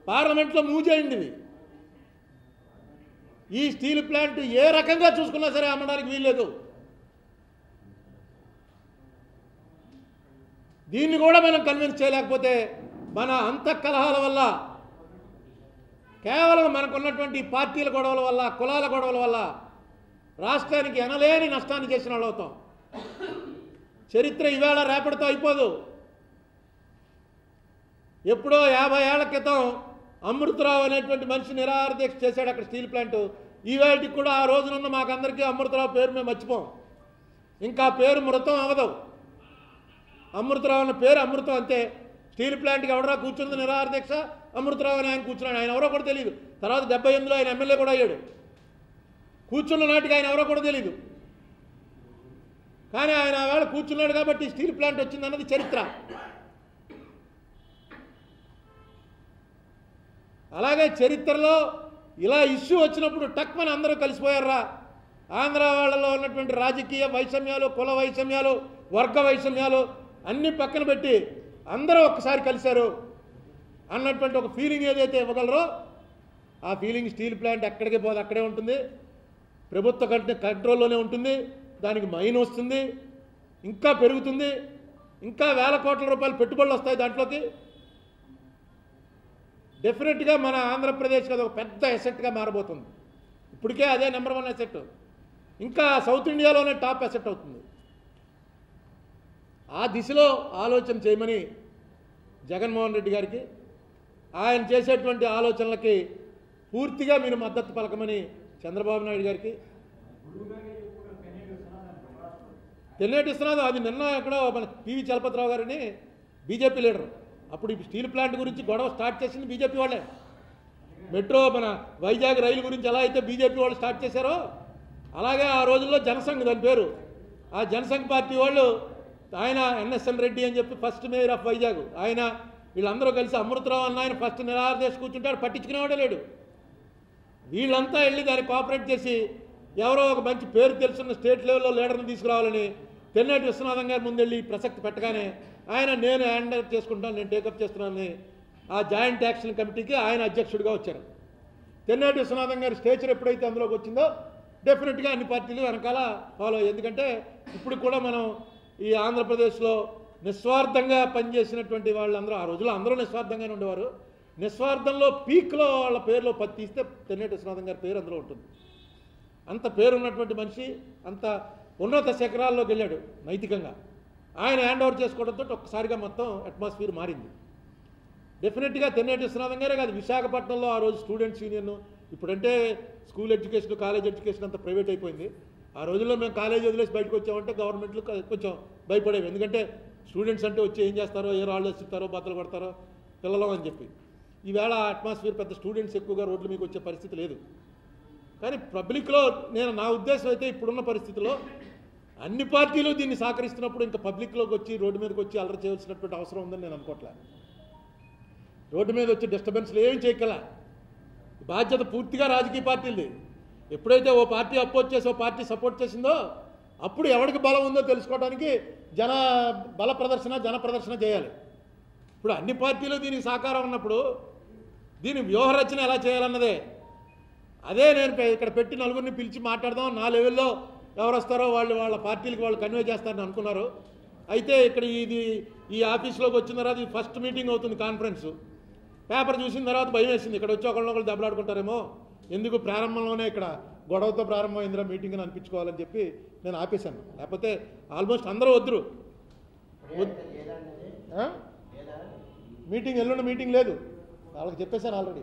పార్లమెంట్లో మూవ్ చేయండి ఇది. ఈ స్టీల్ ప్లాంట్ ఏ రకంగా చూసుకున్నా సరే అమ్మడానికి వీల్లేదు. దీన్ని కూడా మనం కన్విన్స్ చేయలేకపోతే మన అంతఃకలహాల వల్ల, కేవలం మనకున్నటువంటి పార్టీల గొడవల వల్ల, కులాల గొడవల వల్ల రాష్ట్రానికి ఎనలేని నష్టాన్ని చేసిన వాళ్ళు అవుతాం. చరిత్ర ఈవేళ రేపటితో అయిపోదు. ఎప్పుడో 50 ఏళ్ల క్రితం అమృతరావు అనేటువంటి మనిషి నిరాహార దీక్ష చేశాడు అక్కడ స్టీల్ ప్లాంట్. ఈవేళకి కూడా ఆ రోజునున్న మాకందరికీ అమృతరావు పేరు మేము మర్చిపోం. ఇంకా పేరు మృతం అవదు. అమృతరావు అన్న పేరు అమృతం అంతే. స్టీల్ ప్లాంట్కి ఎవడరా కూర్చున్నది నిరాహార దీక్ష? అమృతరావు అని ఆయన కూర్చున్నాడు. ఆయన ఎవరో కూడా తెలియదు. తర్వాత 78లో ఆయన ఎమ్మెల్యే కూడా అయ్యాడు. కూర్చున్న నాటికి ఆయన ఎవరో కూడా తెలియదు. కానీ ఆయన వేళ కూర్చున్నాడు కాబట్టి స్టీల్ ప్లాంట్ వచ్చింది అన్నది చరిత్ర. అలాగే చరిత్రలో ఇలా ఇష్యూ వచ్చినప్పుడు టక్మని అందరూ కలిసిపోయారా. ఆంధ్ర వాళ్ళలో ఉన్నటువంటి రాజకీయ వైషమ్యాలు, కుల వైషమ్యాలు, వర్గ వైషమ్యాలు అన్నీ పక్కన పెట్టి అందరూ ఒక్కసారి కలిశారు అన్నటువంటి ఒక ఫీలింగ్ ఏదైతే ఇవ్వగలరో ఆ ఫీలింగ్ స్టీల్ ప్లాంట్ ఎక్కడికి పోదు, అక్కడే ఉంటుంది. ప్రభుత్వ కంట్రోల్లోనే ఉంటుంది. దానికి మైన్ వస్తుంది, ఇంకా పెరుగుతుంది, ఇంకా వేల కోట్ల రూపాయలు పెట్టుబడులు వస్తాయి దాంట్లోకి. డెఫినెట్గా మన ఆంధ్రప్రదేశ్కి అది ఒక పెద్ద ఎసెట్గా మారబోతుంది. ఇప్పటికే అదే నెంబర్ 1 ఎసెట్, ఇంకా సౌత్ ఇండియాలోనే టాప్ ఎసెట్ అవుతుంది. ఆ దిశలో ఆలోచన చేయమని జగన్మోహన్ రెడ్డి గారికి, ఆయన చేసేటువంటి ఆలోచనలకి పూర్తిగా మీరు మద్దతు పలకమని చంద్రబాబు నాయుడు గారికి. తెన్నేటి విశ్వనాథ్ అది నిన్న ఎక్కడో మన పివి చలపతిరావు గారిని బీజేపీ లీడర్, అప్పుడు ఈ స్టీల్ ప్లాంట్ గురించి గొడవ స్టార్ట్ చేసింది బీజేపీ వాళ్ళే. మెట్రో మన వైజాగ్ రైలు గురించి ఎలా అయితే బీజేపీ వాళ్ళు స్టార్ట్ చేశారో అలాగే ఆ రోజుల్లో జనసంఘ్ దాని పేరు. ఆ జనసంఘ్ పార్టీ వాళ్ళు, ఆయన ఎన్ఎస్ఎన్ రెడ్డి అని చెప్పి ఫస్ట్ మేయర్ ఆఫ్ వైజాగ్, ఆయన వీళ్ళందరూ కలిసి అమృతరావు అన్న ఆయన ఫస్ట్ నిరాహార దీక్ష కూర్చుంటాడు, పట్టించుకునేవాడే లేడు. వీళ్ళంతా వెళ్ళి దాన్ని కోఆపరేట్ చేసి ఎవరో ఒక మంచి పేరు తెలుసున్న స్టేట్ లెవెల్లో లీడర్ని తీసుకురావాలని తెన్నేటి విశ్వనాథం గారి ముందెళ్ళి ప్రసక్తి పెట్టగానే ఆయన నేను హ్యాండ్ చేసుకుంటాను, నేను టేకప్ చేస్తున్నానని ఆ జాయింట్ యాక్షన్ కమిటీకి ఆయన అధ్యక్షుడిగా వచ్చారు. తెన్నేటి విశ్వనాథం గారి స్టేచర్ ఎప్పుడైతే అందులోకి వచ్చిందో డెఫినెట్గా అన్ని పార్టీలు వెనకాల ఫాలో. ఎందుకంటే ఇప్పుడు కూడా మనం ఈ ఆంధ్రప్రదేశ్లో నిస్వార్థంగా పనిచేసినటువంటి వాళ్ళందరూ, ఆ రోజుల్లో అందరూ నిస్వార్థంగానే ఉండేవారు. నిస్వార్థంలో పీక్లో వాళ్ళ పేరులో తీస్తే తెన్నేటి విశ్వనాథం గారి పేరు అందులో ఉంటుంది. అంత పేరున్నటువంటి మనిషి అంత ఉన్నత శిఖరాల్లోకి వెళ్ళాడు నైతికంగా. ఆయన హ్యాండ్ ఓవర్ చేసుకోవడంతో ఒక్కసారిగా మొత్తం అట్మాస్ఫియర్ మారింది. డెఫినెట్గా తెన్నేటి విశ్వనాథం గారే కాదు, విశాఖపట్నంలో ఆ రోజు స్టూడెంట్స్ యూనియన్, ఇప్పుడంటే స్కూల్ ఎడ్యుకేషన్, కాలేజ్ ఎడ్యుకేషన్ అంతా ప్రైవేట్ అయిపోయింది. ఆ రోజుల్లో మేము కాలేజ్ వదిలేసి బయటకు వచ్చామంటే గవర్నమెంట్లు కొంచెం భయపడేవి. ఎందుకంటే స్టూడెంట్స్ అంటే వచ్చి ఏం చేస్తారో, ఏ రాళ్ళు వేస్తారో, బద్దలు కొడతారో పిల్లలు అని చెప్పి. ఈవేళ అట్మాస్ఫియర్ పెద్ద స్టూడెంట్స్ ఎక్కువగా రోడ్ల మీకు వచ్చే పరిస్థితి లేదు. కానీ పబ్లిక్లో నా ఉద్దేశం అయితే ఇప్పుడున్న పరిస్థితుల్లో అన్ని పార్టీలు దీన్ని సహకరిస్తున్నప్పుడు ఇంకా పబ్లిక్లోకి వచ్చి రోడ్డు మీదకి వచ్చి అల్లరి చేయవలసినటువంటి అవసరం ఉందని నేను అనుకోవట్లే. రోడ్డు మీద వచ్చి డిస్టర్బెన్స్లు ఏం చేయగల బాధ్యత పూర్తిగా రాజకీయ పార్టీలది. ఎప్పుడైతే ఓ పార్టీ అపోజ్ చేసి ఓ పార్టీ సపోర్ట్ చేసిందో అప్పుడు ఎవరికి బలం ఉందో తెలుసుకోవడానికి బల ప్రదర్శన, జన ప్రదర్శన చేయాలి. ఇప్పుడు అన్ని పార్టీలు దీనికి సహకారం ఉన్నప్పుడు దీని వ్యూహరచన ఎలా చేయాలన్నదే. అదే నేను ఇక్కడ పెట్టి నలుగురిని పిలిచి మాట్లాడదాం, నా లెవెల్లో ఎవరు వస్తారో వాళ్ళ పార్టీలకు వాళ్ళు కన్వే చేస్తారని అనుకున్నారు. అయితే ఇక్కడ ఈ ఆఫీస్లోకి వచ్చిన తర్వాత ఫస్ట్ మీటింగ్ అవుతుంది, కాన్ఫరెన్స్. పేపర్ చూసిన తర్వాత భయం వేసింది, ఇక్కడ వచ్చి ఒకళ్ళు దెబ్బలాడుకుంటారేమో, ఎందుకు ప్రారంభంలోనే ఇక్కడ గొడవతో ప్రారంభమైందిరా మీటింగ్ అని అనిపించుకోవాలని చెప్పి నేను ఆపేశాను. లేకపోతే ఆల్మోస్ట్ అందరూ వద్దురు. మీటింగ్ ఎల్లుండి మీటింగ్ లేదు, వాళ్ళకి చెప్పేశాను ఆల్రెడీ.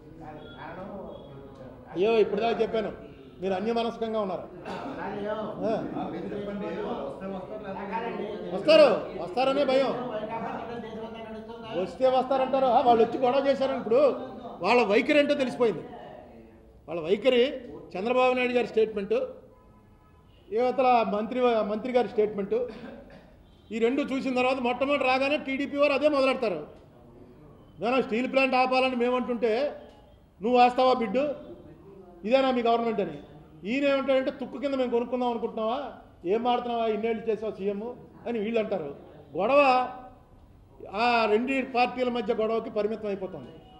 అయ్యో ఇప్పుడుదాకా చెప్పాను, మీరు అన్యమనస్కంగా ఉన్నారు. వస్తారనే భయం. వస్తే వస్తారంటారు, వాళ్ళు వచ్చి గొడవ చేశారని. ఇప్పుడు వాళ్ళ వైఖరి ఏంటో తెలిసిపోయింది. వాళ్ళ వైఖరి చంద్రబాబు నాయుడు గారి స్టేట్మెంటు, యువతల మంత్రి గారి స్టేట్మెంటు, ఈ రెండు చూసిన తర్వాత మొట్టమొదటి రాగానే టీడీపీ వారు అదే మొదలెడతారు. నేను స్టీల్ ప్లాంట్ ఆపాలని మేమంటుంటే నువ్వు వేస్తావా బిడ్డు, ఇదేనా మీ గవర్నమెంట్ అని. ఈయన ఏమంటాడంటే తుక్కు కింద మేము కొనుక్కుందాం అనుకుంటున్నావా, ఏం మాడుతున్నావా, ఇన్నేళ్ళు చేసావు సీఎం అని వీళ్ళు అంటారు. గొడవ ఆ రెండు పార్టీల మధ్య గొడవకి పరిమితం అయిపోతుంది.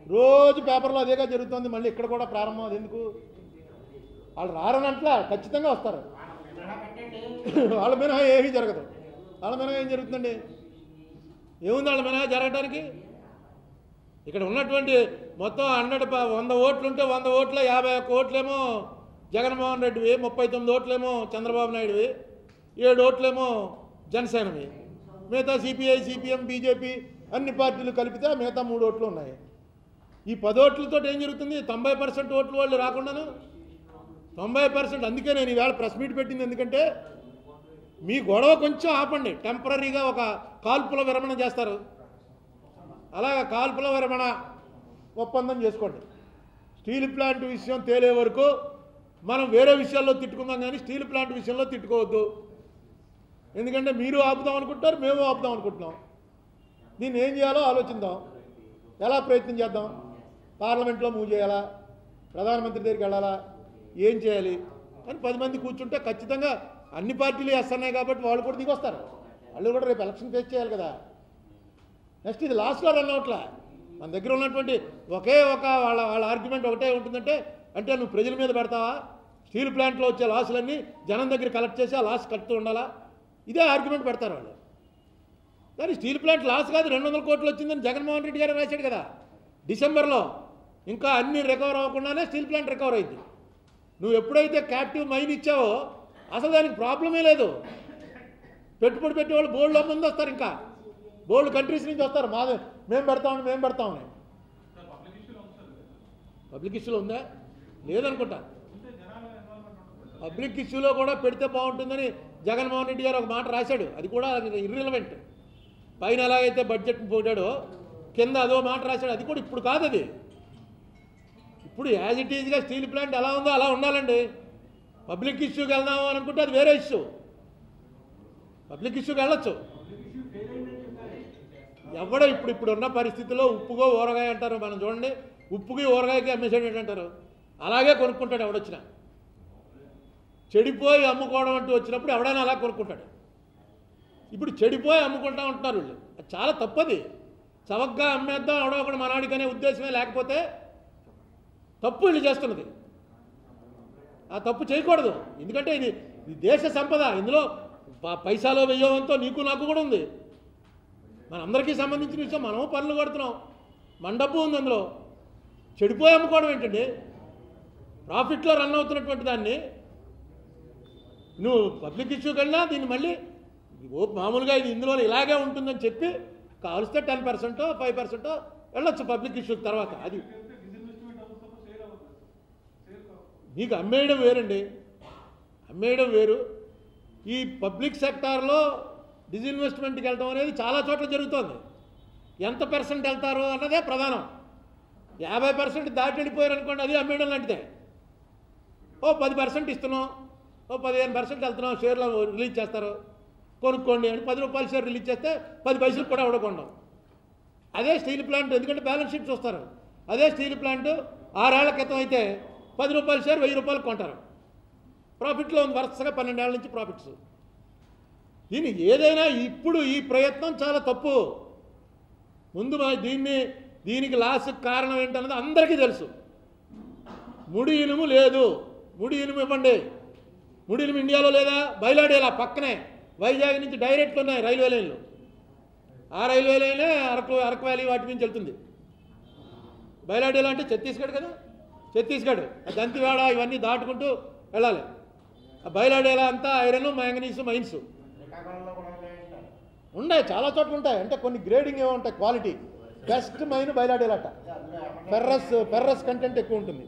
రోజు పేపర్లో అదేగా జరుగుతుంది. మళ్ళీ ఇక్కడ కూడా ప్రారంభం. అది ఎందుకు? వాళ్ళు రారనట్లా, ఖచ్చితంగా వస్తారు. వాళ్ళ మినహా ఏమీ జరగదు. వాళ్ళ మినహా ఏం జరుగుతుందండి? ఏముంది వాళ్ళ మినహా జరగడానికి? ఇక్కడ ఉన్నటువంటి మొత్తం 100 ఓట్లుంటే 100 ఓట్ల 51 ఓట్లేమో జగన్మోహన్ రెడ్డివి, 39 ఓట్లేమో చంద్రబాబు నాయుడువి, 7 ఓట్లేమో జనసేనవి, మిగతా సిపిఐ, సిపిఎం, బీజేపీ అన్ని పార్టీలు కలిపితే మిగతా 3 ఓట్లు ఉన్నాయి. ఈ 10 ఓట్లతో ఏం జరుగుతుంది? 90% ఓట్లు వాళ్ళు రాకుండాను 90%. అందుకే నేను ఈవేళ ప్రెస్ మీట్ పెట్టింది. ఎందుకంటే మీ గొడవ కొంచెం ఆపండి. టెంపరీగా ఒక కాల్పుల విరమణ చేస్తారు. అలాగే కాల్పుల విరమణ ఒప్పందం చేసుకోండి. స్టీల్ ప్లాంట్ విషయం తేలే వరకు మనం వేరే విషయాల్లో తిట్టుకుందాం, కానీ స్టీల్ ప్లాంట్ విషయంలో తిట్టుకోవద్దు. ఎందుకంటే మీరు ఆపుదాం అనుకుంటారు, మేము ఆపుదాం అనుకుంటున్నాం. దీన్ని ఏం చేయాలో ఆలోచిద్దాం. ఎలా ప్రయత్నం చేద్దాం? పార్లమెంట్లో మూవ్ చేయాలా? ప్రధానమంత్రి దగ్గరికి వెళ్ళాలా? ఏం చేయాలి అని 10 మంది కూర్చుంటే ఖచ్చితంగా అన్ని పార్టీలు వేస్తున్నాయి కాబట్టి వాళ్ళు కూడా దిగొస్తారు. వాళ్ళు కూడా రేపు ఎలక్షన్ ఫేస్ చేయాలి కదా. నెక్స్ట్ ఇది లాస్ట్లో రన్ అవట్లా. మన దగ్గర ఉన్నటువంటి ఒకే ఒక వాళ్ళ ఆర్గ్యుమెంట్ ఒకటే ఉంటుందంటే, అంటే నువ్వు ప్రజల మీద పెడతావా? స్టీల్ ప్లాంట్లో వచ్చే లాసులన్నీ జనం దగ్గర కలెక్ట్ చేసి ఆ లాస్ కడుతూ ఉండాలా? ఇదే ఆర్గ్యుమెంట్ పెడతారు వాళ్ళు. కానీ స్టీల్ ప్లాంట్ లాస్ కాదు, 200 కోట్లు వచ్చిందని జగన్మోహన్ రెడ్డి గారు రాశాడు కదా డిసెంబర్లో. ఇంకా అన్ని రికవర్ అవ్వకుండానే స్టీల్ ప్లాంట్ రికవర్ అయింది. నువ్వు ఎప్పుడైతే క్యాప్టివ్ మైన్ ఇచ్చావో అసలు దానికి ప్రాబ్లమే లేదు. పెట్టుబడి పెట్టేవాళ్ళు బోల్డ్లో ముందు వస్తారు, ఇంకా బోల్డ్ కంట్రీస్ నుంచి వస్తారు. మేము పెడతామని. పబ్లిక్ ఇష్యూలో ఉందా? లేదనుకుంటా. పబ్లిక్ ఇష్యూలో కూడా పెడితే బాగుంటుందని జగన్మోహన్ రెడ్డి గారు ఒక మాట రాశాడు. అది కూడా ఇర్రిలవెంట్. పైన ఎలాగైతే బడ్జెట్ పోటాడో కింద అదో మాట రాశాడు. అది కూడా ఇప్పుడు కాదు. అది ఇప్పుడు యాజ్ ఇట్ ఈజ్గా స్టీల్ ప్లాంట్ ఎలా ఉందో అలా ఉండాలండి. పబ్లిక్ ఇష్యూకి వెళ్దాము అని అనుకుంటే అది వేరే ఇష్యూ. పబ్లిక్ ఇష్యూకి వెళ్ళొచ్చు. ఎవడో ఇప్పుడు ఉన్న పరిస్థితిలో ఉప్పుగో ఊరగాయ అంటారు. మనం చూడండి, ఉప్పుకి ఊరగాయకి అమ్మేసాడు అంటారు. అలాగే కొనుక్కుంటాడు ఎవడొచ్చినా. చెడిపోయి అమ్ముకోవడం అంటూ వచ్చినప్పుడు ఎవడైనా అలా కొనుక్కుంటాడు. ఇప్పుడు చెడిపోయి అమ్ముకుంటా ఉంటున్నారు వీళ్ళు. అది చాలా తప్పది. చవకగా అమ్మేద్దాం ఎవడో ఒకడు మనాడికనే ఉద్దేశమే లేకపోతే తప్పు వీళ్ళు చేస్తున్నది. ఆ తప్పు చేయకూడదు. ఎందుకంటే ఇది దేశ సంపద. ఇందులో పైసాలో వెయ్యవంతో నీకు నాకు కూడా ఉంది. మనందరికీ సంబంధించిన విషయం. మనము పనులు కడుతున్నాం, మన డబ్బు ఉంది అందులో. చెడిపోయి అమ్ముకోవడం ఏంటండి? ప్రాఫిట్లో రన్ అవుతున్నటువంటి దాన్ని నువ్వు పబ్లిక్ ఇష్యూకి వెళ్ళినా దీన్ని మళ్ళీ మామూలుగా ఇది ఇందులో ఇలాగే ఉంటుందని చెప్పి కావలిస్తే 10%, 5% వెళ్ళొచ్చు పబ్లిక్ ఇష్యూకి. తర్వాత అది మీకు అమ్మేయడం వేరండి. అమ్మేయడం వేరు. ఈ పబ్లిక్ సెక్టార్లో డిజిన్వెస్ట్మెంట్కి వెళ్ళడం అనేది చాలా చోట్ల జరుగుతుంది. ఎంత % వెళ్తారు అన్నదే ప్రధానం. 50% దాటి వెళ్ళిపోయారు అనుకోండి, అది అమ్మేయడం లాంటిదే. ఓ 10% ఇస్తున్నాం, ఓ 15% వెళ్తున్నాం, షేర్లు రిలీజ్ చేస్తారు, కొనుక్కోండి అని 10 రూపాయల షేర్ రిలీజ్ చేస్తే 10 పైసలు కూడా ఇవ్వకుండా. అదే స్టీల్ ప్లాంట్, ఎందుకంటే బ్యాలెన్స్ షీట్ చూస్తారు. అదే స్టీల్ ప్లాంట్ 6 ఏళ్ల క్రితం అయితే 10 రూపాయల షేర్ 1000 రూపాయలు కొంటారు. ప్రాఫిట్లో ఉంది. వరుసగా 12 ఏళ్ల నుంచి ప్రాఫిట్స్. దీన్ని ఏదైనా ఇప్పుడు ఈ ప్రయత్నం చాలా తప్పు. ముందు దీనికి లాస్కి కారణం ఏంటన్నది అందరికీ తెలుసు. ముడి ఇనుము లేదు. ముడి ఇనుము ఇవ్వండి. ముడి ఇనుము ఇండియాలో లేదా? బయలాడేలా పక్కనే వైజాగ్ నుంచి డైరెక్ట్ ఉన్నాయి రైల్వే లైన్లు. ఆ రైల్వే లైనే అరకు వ్యాలీ వాటి నుంచి వెళ్తుంది. బయలాడేలా అంటే ఛత్తీస్గఢ్ కదా, ఛత్తీస్గఢ్ దంతివాడ ఇవన్నీ దాటుకుంటూ వెళ్ళాలి. ఆ బయలాడేలా అంతా ఐరన్, మ్యాంగనీసు మైన్స్ ఉన్నాయి. చాలా చోట్ల ఉంటాయి. అంటే కొన్ని గ్రేడింగ్ ఏమో ఉంటాయి. క్వాలిటీ బెస్ట్ మైన్ బయలాడేలాట. ఫెర్రస్ కంటెంట్ ఎక్కువ ఉంటుంది.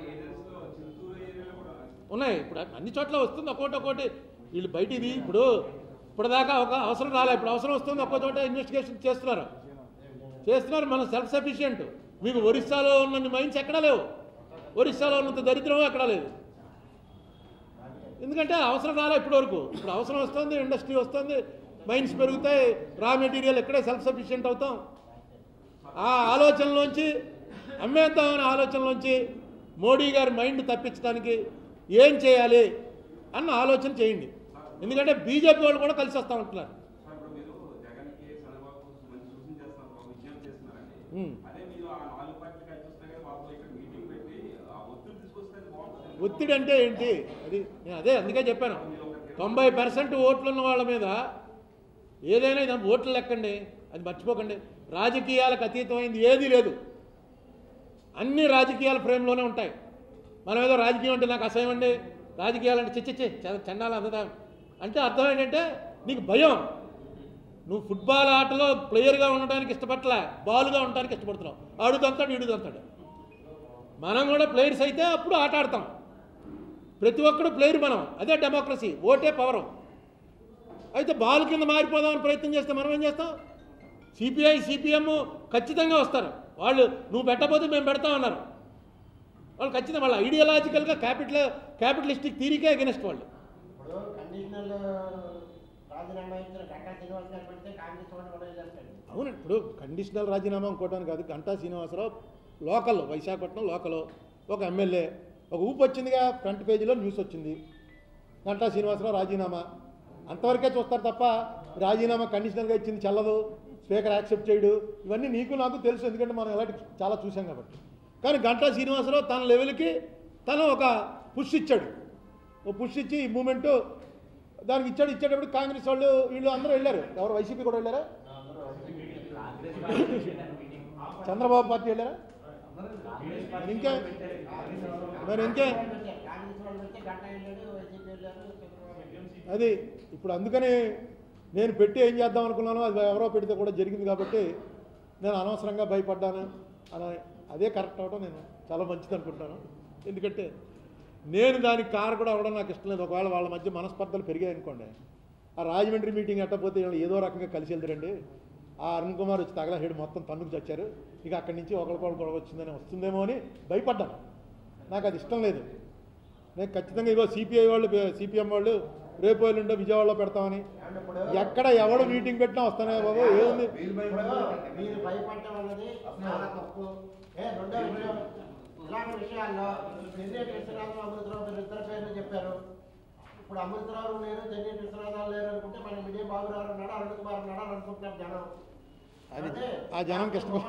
ఉన్నాయి. ఇప్పుడు అన్ని చోట్ల వస్తుంది. ఒక్కోటి వీళ్ళు బయటిది ఇప్పటిదాకా ఒక అవసరం రాలే. ఇప్పుడు అవసరం వస్తుంది. ఒక్కో చోట ఇన్వెస్టిగేషన్ చేస్తున్నారు. మనం సెల్ఫ్ సఫిషియెంట్. మీకు ఒరిస్సాలో ఉన్న మైన్స్ ఎక్కడా లేవు. ఒరిస్సాలో ఉన్నంత దరిద్రం ఎక్కడా లేదు. ఎందుకంటే అవసరం రాలే ఇప్పటి వరకు. ఇప్పుడు అవసరం వస్తుంది, ఇండస్ట్రీ వస్తుంది, మైన్స్ పెరుగుతాయి, రా మెటీరియల్ ఎక్కడే సెల్ఫ్ సఫిషియెంట్ అవుతాం. ఆ ఆలోచనలోంచి, అమ్మేద్దామనే ఆలోచనలోంచి మోడీ గారి మైండ్ తప్పించడానికి ఏం చేయాలి అన్న ఆలోచన చేయండి. ఎందుకంటే బీజేపీ వాళ్ళు కూడా కలిసి వస్తూ ఉంటున్నారు. ఒత్తిడి అంటే ఏంటి? అది నేను అదే అందుకే చెప్పాను, 90% ఓట్లు ఉన్న వాళ్ళ మీద ఏదైనా ఇది ఓట్లు లెక్కండి, అది మర్చిపోకండి. రాజకీయాలకు అతీతమైంది ఏదీ లేదు, అన్ని రాజకీయాల ఫ్రేమ్లోనే ఉంటాయి. మనం ఏదో రాజకీయం అంటే నాకు అసహ్యం అండి, రాజకీయాలు అంటే చిచ్చి చండాలి అందదా అంటే అర్థం ఏంటంటే నీకు భయం. నువ్వు ఫుట్బాల్ ఆటలో ప్లేయర్గా ఉండడానికి ఇష్టపడలే, బాలుగా ఉండడానికి ఇష్టపడుతున్నావు. ఆడుదంతాడు ఈడుదంతాడు. మనం కూడా ప్లేయర్స్ అయితే అప్పుడు ఆట ఆడతాం. ప్రతి ఒక్కడు ప్లేయర్ మనం, అదే డెమోక్రసీ, ఓటే పవరం. అయితే బాల్ కింద మారిపోదామని ప్రయత్నం చేస్తే మనం ఏం చేస్తాం? సిపిఐ సిపిఎం ఖచ్చితంగా వస్తారు వాళ్ళు, నువ్వు పెట్టకపోతే మేము పెడతామన్నారు వాళ్ళు. ఖచ్చితంగా వాళ్ళ ఐడియాలజికల్గా క్యాపిటలిస్టిక్ థీరీకే అగెనిస్ట్ వాళ్ళు. అవును, ఇప్పుడు కండిషనల్ రాజీనామా ఇంకోటాను కాదు. గంటా శ్రీనివాసరావు లోకల్, విశాఖపట్నం లోకల్ ఒక ఎమ్మెల్యే, ఒక ఊపు వచ్చిందిగా, ఫ్రంట్ పేజీలో న్యూస్ వచ్చింది, గంటా శ్రీనివాసరావు రాజీనామా. అంతవరకే చూస్తారు తప్ప రాజీనామా కండిషనల్గా ఇచ్చింది చెల్లదు, స్పీకర్ యాక్సెప్ట్ చేయడు, ఇవన్నీ నీకు నాకు తెలుసు, ఎందుకంటే మనం ఎలాంటి చాలా చూసాం కాబట్టి. కానీ గంటా శ్రీనివాసరావు తన లెవెల్కి తను ఒక పుష్ ఇచ్చాడు, ఒక పుష్ ఇచ్చి ఈ మూమెంటు దానికి ఇచ్చేటప్పుడు కాంగ్రెస్ వాళ్ళు వీళ్ళు అందరూ వెళ్ళారు. ఎవరు? వైసీపీ కూడా వెళ్ళారా? చంద్రబాబు పార్టీ వెళ్ళారా? ఇంకే మరి ఇంకే అది ఇప్పుడు అందుకని నేను పెట్టి ఏం చేద్దాం అనుకున్నాను, అది ఎవరో పెడితే కూడా జరిగింది కాబట్టి నేను అనవసరంగా భయపడ్డాను అని. అదే కరెక్ట్ అవడం నేను చాలా మంచిది అనుకుంటాను. ఎందుకంటే నేను దానికి కారకుడు అవ్వడం నాకు ఇష్టం లేదు. ఒకవేళ వాళ్ళ మధ్య మనస్పర్ధలు పెరిగాయి అనుకోండి, ఆ రాజమండ్రి మీటింగ్ ఎట్టపోతే ఏదో రకంగా కలిసి వెళ్తారండి. ఆ అరుణ్ కుమార్ వచ్చి తగలహేడు మొత్తం తన్నుకు చచ్చారు, ఇక అక్కడి నుంచి ఒకరికొకరు గొడవ వచ్చిందని వస్తుందేమో అని భయపడ్డాను. నాకు అది ఇష్టం లేదు. నేను ఖచ్చితంగా ఇగో సిపిఐ వాళ్ళు సిపిఎం వాళ్ళు రేపు వెళ్ళుండో విజయవాడలో పెడతామని, ఎక్కడ ఎవడు మీటింగ్ పెట్టినా వస్తానే బాబు. ఏముంది ఇలాంటి విషయాల్లో చెన్నీటి విశ్వనాథం అమృతరావు మీరు ఇద్దరు పేర్లు చెప్పారు. ఇప్పుడు అమృతరావు లేరు, చెన్నీటి విశ్వనాథాలు లేరు అనుకుంటే మన మీడియా బాబురావు ఉన్నాడు, అరుణ్ కుమార్ ఉన్నాడు అని అనుకుంటున్నారు జనం. ఆ జనం కష్టం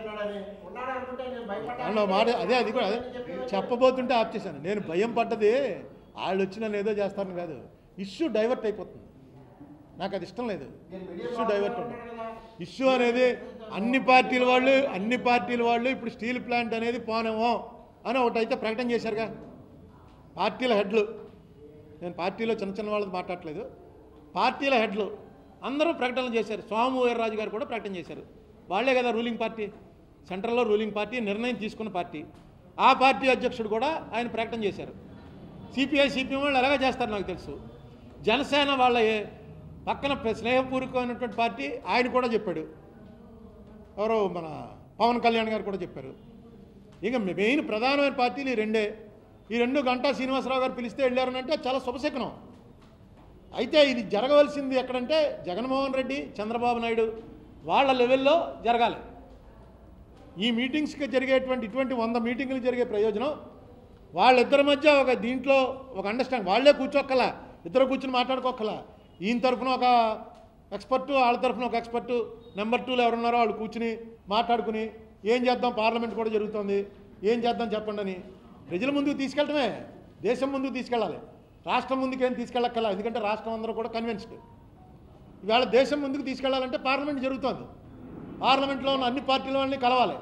ఉన్నాడు మాట అదే, అది కూడా అదే చెప్పబోతుంటే ఆప్ చేశాను. నేను భయం పడ్డది వాళ్ళు వచ్చి నన్ను ఏదో చేస్తారని కాదు, ఇష్యూ డైవర్ట్ అయిపోతుంది. నాకు అది ఇష్టం లేదు. ఇష్యూ డైవర్ట్ ఇష్యూ అనేది అన్ని పార్టీల వాళ్ళు ఇప్పుడు స్టీల్ ప్లాంట్ అనేది పోనేమో అని ఒకటైతే ప్రకటన చేశారుగా పార్టీల హెడ్లు. నేను పార్టీలో చిన్న వాళ్ళది మాట్లాడట్లేదు, పార్టీల హెడ్లు అందరూ ప్రకటనలు చేశారు. సోము వీర్రాజు గారు కూడా ప్రకటన చేశారు. వాళ్లే కదా రూలింగ్ పార్టీ, సెంట్రల్లో రూలింగ్ పార్టీ, నిర్ణయం తీసుకున్న పార్టీ. ఆ పార్టీ అధ్యక్షుడు కూడా ఆయన ప్రకటన చేశారు. సిపిఐ సిపిఎం వాళ్ళు ఎలాగ చేస్తారు నాకు తెలుసు. జనసేన వాళ్ళ పక్కన స్నేహపూర్వకమైనటువంటి పార్టీ ఆయన కూడా చెప్పాడు. ఎవరో మన పవన్ కళ్యాణ్ గారు కూడా చెప్పారు. ఇక మెయిన్ ప్రధానమైన పార్టీలు ఈ రెండు గంటా శ్రీనివాసరావు గారు పిలిస్తే వెళ్ళారనంటే చాలా శుభశకనం. అయితే ఇది జరగవలసింది ఎక్కడంటే జగన్మోహన్ రెడ్డి, చంద్రబాబు నాయుడు వాళ్ళ లెవెల్లో జరగాలి. ఈ మీటింగ్స్కి జరిగేటువంటి ఇటువంటి 100 మీటింగులు జరిగే ప్రయోజనం వాళ్ళిద్దరి మధ్య ఒక దీంట్లో ఒక అండర్స్టాండ్, వాళ్ళే కూర్చోక్కలా, ఇద్దరు కూర్చుని మాట్లాడుకోక్కలా. ఈయన తరఫున ఒక ఎక్స్పర్టు, వాళ్ళ తరఫున ఒక ఎక్స్పర్టు, నెంబర్ 2లో ఎవరున్నారో వాళ్ళు కూర్చుని మాట్లాడుకుని ఏం చేద్దాం, పార్లమెంట్ కూడా జరుగుతుంది, ఏం చేద్దాం చెప్పండి అని ప్రజల ముందుకు తీసుకెళ్ళటమే. దేశం ముందుకు తీసుకెళ్ళాలి, రాష్ట్రం ముందుకేం తీసుకెళ్ళక్కల. ఎందుకంటే రాష్ట్రం అందరూ కూడా కన్విన్స్డ్. ఇవాళ దేశం ముందుకు తీసుకెళ్లాలంటే పార్లమెంట్ జరుగుతుంది, పార్లమెంట్లో ఉన్న అన్ని పార్టీల వాళ్ళని కలవాలి.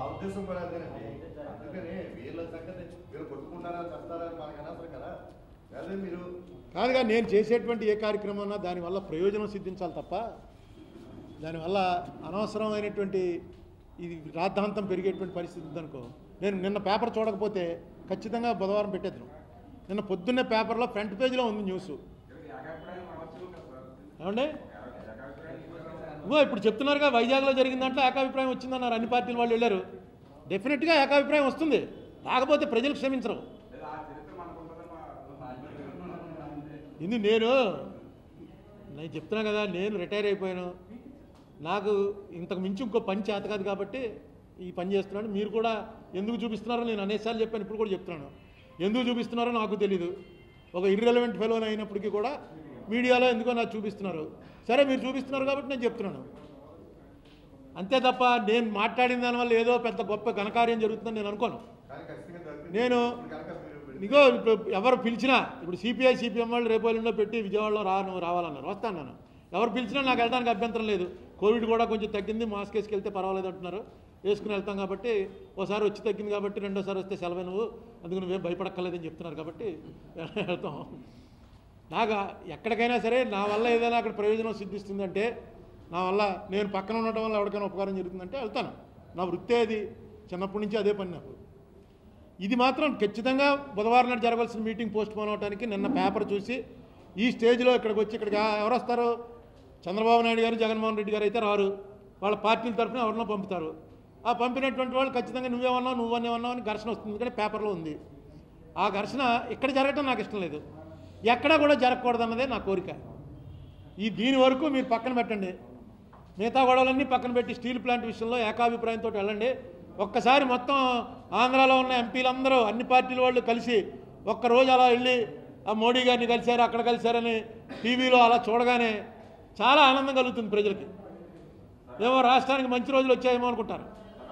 కాదుగా నేను చేసేటువంటి ఏ కార్యక్రమం దానివల్ల ప్రయోజనం సిద్ధించాలి తప్ప దానివల్ల అనవసరమైనటువంటి ఇది రాద్ధాంతం పెరిగేటువంటి పరిస్థితి ఉందనుకో. నేను నిన్న పేపర్ చూడకపోతే ఖచ్చితంగా బుధవారం పెట్టేద్దాం. నిన్న పొద్దున్నే పేపర్లో ఫ్రంట్ పేజీలో ఉంది న్యూస్. ఏమండి ఇప్పుడు చెప్తున్నారుగా వైజాగ్లో జరిగిన దాంట్లో ఏకాభిప్రాయం వచ్చిందన్నారు. అన్ని పార్టీల వాళ్ళు వెళ్ళారు. డెఫినెట్గా ఏకాభిప్రాయం వస్తుంది, రాకపోతే ప్రజలు క్షమించరు. ఇది నేను చెప్తున్నా కదా, నేను రిటైర్ అయిపోయాను, నాకు ఇంతకు మించి ఇంకో పని చేత కాదు కాబట్టి ఈ పని చేస్తున్నాను. మీరు కూడా ఎందుకు చూపిస్తున్నారో నేను అనేసార్లు చెప్పాను, ఇప్పుడు కూడా చెప్తున్నాను. ఎందుకు చూపిస్తున్నారో నాకు తెలీదు. ఒక ఇర్రెలవెంట్ ఫెలో అయినప్పటికీ కూడా మీడియాలో ఎందుకో నాకు చూపిస్తున్నారు. సరే మీరు చూపిస్తున్నారు కాబట్టి నేను చెప్తున్నాను అంతే తప్ప నేను మాట్లాడిన దానివల్ల ఏదో పెద్ద గొప్ప ఘనకార్యం జరుగుతుందని నేను అనుకోను. ఇగో ఇప్పుడు ఎవరు పిలిచినా ఇప్పుడు సిపిఐ సిపిఎం వాళ్ళు రేపు ఎల్లుండో పెట్టి విజయవాడలో నువ్వు రావాలన్నారు, వస్తాను నేను. ఎవరు పిలిచినా నాకు వెళ్ళడానికి అభ్యంతరం లేదు. కోవిడ్ కూడా కొంచెం తగ్గింది, మాస్క్ వేసుకెళ్తే పర్వాలేదు అంటున్నారు, వేసుకుని వెళ్తాం కాబట్టి. ఓసారి వచ్చి తగ్గింది కాబట్టి రెండోసారి వస్తే సెలవే నువ్వు, అందుకు నువ్వేం భయపడక్కర్లేదని చెప్తున్నారు కాబట్టి వెళ్తాం. నాకు ఎక్కడికైనా సరే నా వల్ల ఏదైనా అక్కడ ప్రయోజనం సిద్ధిస్తుందంటే, నా వల్ల నేను పక్కన ఉండటం వల్ల ఎవరికైనా ఉపకారం జరుగుతుందంటే వెళ్తాను. నా వృత్తే అది, చిన్నప్పటి నుంచి అదే పని నాకు. ఇది మాత్రం ఖచ్చితంగా బుధవారం నాడు జరగాల్సిన మీటింగ్ పోస్ట్ పోన్ అవడానికి నిన్న పేపర్ చూసి ఈ స్టేజ్లో ఇక్కడికి వచ్చి ఇక్కడికి ఎవరు వస్తారు? చంద్రబాబు నాయుడు గారు, జగన్మోహన్ రెడ్డి గారు అయితే రారు, వాళ్ళ పార్టీల తరఫున ఎవరినో పంపుతారు. ఆ పంపినటువంటి వాళ్ళు ఖచ్చితంగా నువ్వేమన్నావు నువ్వనేమన్నావు అని ఘర్షణ వస్తుంది, ఎందుకంటే పేపర్లో ఉంది. ఆ ఘర్షణ ఇక్కడ జరగటం నాకు ఇష్టం లేదు, ఎక్కడా కూడా జరగకూడదన్నదే నా కోరిక. దీని వరకు మీరు పక్కన పెట్టండి, మిగతా గొడవలన్నీ పక్కన పెట్టి స్టీల్ ప్లాంట్ విషయంలో ఏకాభిప్రాయంతో వెళ్ళండి. ఒక్కసారి మొత్తం ఆంధ్రాలో ఉన్న ఎంపీలందరూ అన్ని పార్టీల వాళ్ళు కలిసి ఒక్కరోజు అలా వెళ్ళి ఆ మోడీ గారిని కలిశారు, అక్కడ కలిశారని టీవీలో అలా చూడగానే చాలా ఆనందం కలుగుతుంది ప్రజలకి. ఏమో రాష్ట్రానికి మంచి రోజులు వచ్చాయేమో అనుకుంటారు.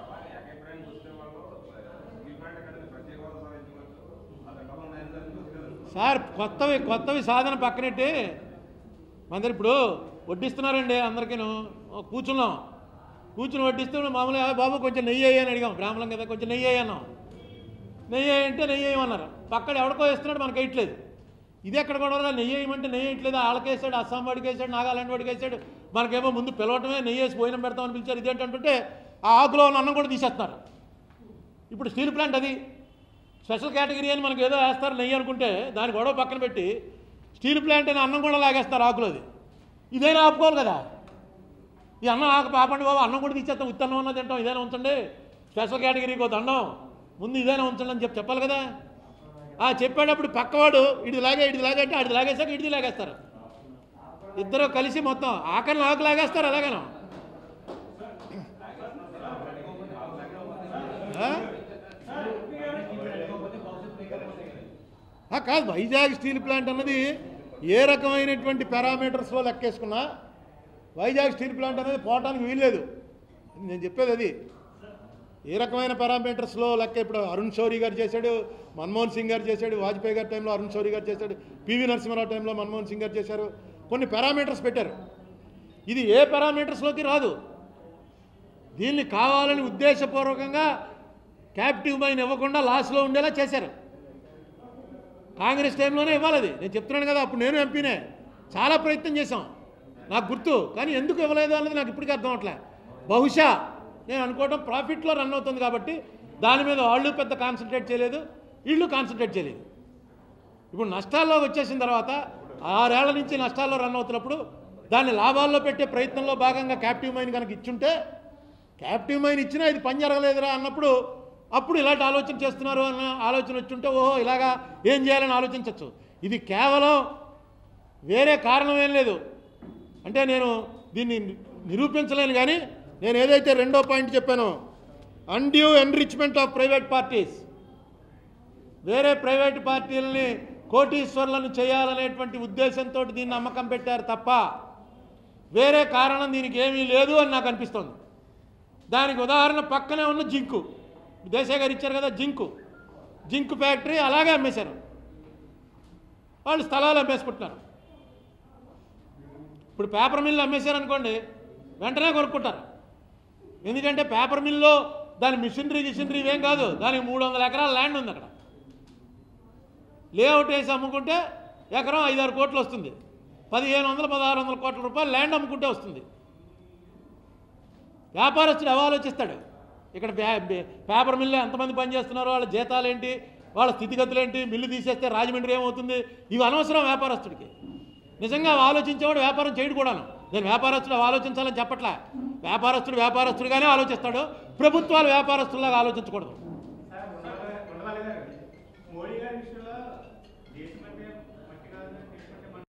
సార్ కొత్తవి సాధన పక్కనెట్టి మందరు ఇప్పుడు వడ్డిస్తున్నారండి అందరికీను. కూర్చుని వడ్డిస్తూ మామూలుగా బాబు కొంచెం నెయ్యి అని అడిగాం, బ్రాహ్మణం కదా కొంచెం నెయ్యి అన్నాం. నెయ్యి అంటే నెయ్యి వేయమన్నారు, పక్కన ఎవడికో వేస్తున్నాడు మనకు వేయట్లేదు. ఇది ఎక్కడ కూడా నెయ్యి వేయమంటే నెయ్యి వేయట్లేదు, వాళ్ళకేసాడు, అస్సాం వాడికి వేసాడు, నాగాలాండ్ వాడికి వేసాడు, మనకేమో ముందు పిలవటమే నెయ్యి వేసి భోజనం పెడతామని పిలిచారు. ఇదేంటంటే ఆ ఆకులో ఉన్న అన్నం కూడా తీసేస్తున్నారు. ఇప్పుడు స్టీల్ ప్లాంట్ అది స్పెషల్ కేటగిరీ అని మనకు ఏదో వేస్తారు నెయ్యి అనుకుంటే, దాని గొడవ పక్కన పెట్టి స్టీల్ ప్లాంట్ అని అన్నం కూడా లాగేస్తారు ఆకులోది. ఇదైనా ఆపుకోవాలి కదా, ఈ అన్నం ఆకు పాపండి బాబు, అన్నం కూడా తీసేస్తాం, ఉత్తన్నం అన్నది తింటాం, ఇదైనా ఉంచండి, స్పెషల్ కేటగిరీకి ఒక దండం, ముందు ఇదైనా ఉంచండి అని చెప్పాలి కదా. చెప్పేటప్పుడు పక్కవాడు ఇడిది లాగే అంటే ఆడిది లాగేసాక ఇడిది లాగేస్తారు, ఇద్దరు కలిసి మొత్తం ఆకలిని ఆకు లాగేస్తారు. అలాగేనా కాదు, వైజాగ్ స్టీల్ ప్లాంట్ అన్నది ఏ రకమైనటువంటి పారామీటర్స్లో లెక్కేసుకున్నా వైజాగ్ స్టీల్ ప్లాంట్ అనేది పోవటానికి వీల్లేదు. నేను చెప్పేది అది, ఏ రకమైన పారామీటర్స్లో లెక్క. ఇప్పుడు అరుణ్ శౌరి గారు చేశాడు, మన్మోహన్ సింగ్ గారు చేశాడు, వాజ్పేయి గారి టైంలో అరుణ్ శౌరి గారు చేశాడు, పివి నరసింహారావు టైంలో మన్మోహన్ సింగ్ గారు చేశారు, కొన్ని పారామీటర్స్ పెట్టారు. ఇది ఏ పారామీటర్స్లోకి రాదు. దీన్ని కావాలని ఉద్దేశపూర్వకంగా క్యాప్టివ్ మైన్ ఇవ్వకుండా లాస్లో ఉండేలా చేశారు. కాంగ్రెస్ టైంలోనే ఇవ్వాలి అది, నేను చెప్తున్నాను కదా. అప్పుడు నేను ఎంపీనే, చాలా ప్రయత్నం చేశాం, నాకు గుర్తు. కానీ ఎందుకు ఇవ్వలేదు అన్నది నాకు ఇప్పటికీ అర్థం అవట్లే. బహుశా నేను అనుకోవడం ప్రాఫిట్లో రన్ అవుతుంది కాబట్టి దాని మీద వాళ్ళు పెద్ద కాన్సన్ట్రేట్ చేయలేదు, వీళ్ళు కాన్సన్ట్రేట్ చేయలేదు. ఇప్పుడు నష్టాల్లో వచ్చేసిన తర్వాత 6 ఏళ్ల నుంచి నష్టాల్లో రన్ అవుతున్నప్పుడు దాన్ని లాభాల్లో పెట్టే ప్రయత్నంలో భాగంగా క్యాప్టివ్ మైన్ కనుక ఇచ్చుంటే, క్యాప్టివ్ మైన్ ఇచ్చినా ఇది పని జరగలేదురా అన్నప్పుడు అప్పుడు ఇలాంటి ఆలోచన చేస్తున్నారు అన్న ఆలోచన వచ్చుంటే ఓహో ఇలాగా ఏం చేయాలని ఆలోచించవచ్చు. ఇది కేవలం వేరే కారణం ఏం లేదు. అంటే నేను దీన్ని నిరూపించలేను, కానీ నేను ఏదైతే రెండో పాయింట్ చెప్పానో, undue enrichment of private parties, వేరే ప్రైవేట్ పార్టీలని కోటీశ్వర్లను చేయాలనేటువంటి ఉద్దేశంతో దీన్ని అమ్మకం పెట్టారు తప్ప వేరే కారణం దీనికి ఏమీ లేదు అని నాకు అనిపిస్తుంది. దానికి ఉదాహరణ పక్కనే ఉన్న జింకు, దేశాయ్ గారు ఇచ్చారు కదా జింక్ ఫ్యాక్టరీ, అలాగే అమ్మేశారు. వాళ్ళు స్థలాలు అమ్మేసుకుంటున్నారు. ఇప్పుడు పేపర్ మిల్లు అమ్మేశారనుకోండి, వెంటనే కొనుక్కుంటారు. ఎందుకంటే పేపర్ మిల్లో దాని మిషనరీ ఇవేం కాదు, దానికి 300 ఎకరాల ల్యాండ్ ఉంది. అక్కడ లేఅవుట్ వేసి అమ్ముకుంటే ఎకరం 5-6 కోట్లు వస్తుంది. 1500-1600 కోట్ల రూపాయలు ల్యాండ్ అమ్ముకుంటే వస్తుంది. వ్యాపారస్తుడు ఆలోచిస్తాడు, ఇక్కడ పేపర్ మిల్లు ఎంతమంది పనిచేస్తున్నారో, వాళ్ళ జీతాలు ఏంటి, వాళ్ళ స్థితిగతులు ఏంటి, మిల్లు తీసేస్తే రాజమండ్రి ఏమవుతుంది, ఇవి అనవసరం వ్యాపారస్తుడికి. నిజంగా ఆలోచించేవాడు వ్యాపారం చేయడు కూడాను. నేను వ్యాపారస్తుడు ఆలోచించాలని చెప్పట్లే, వ్యాపారస్తుడుగానే ఆలోచిస్తాడు, ప్రభుత్వాలు వ్యాపారస్తులాగా ఆలోచించకూడదు. మోడీ గారి విషయంలో దేశం అంటే మట్టి కాదని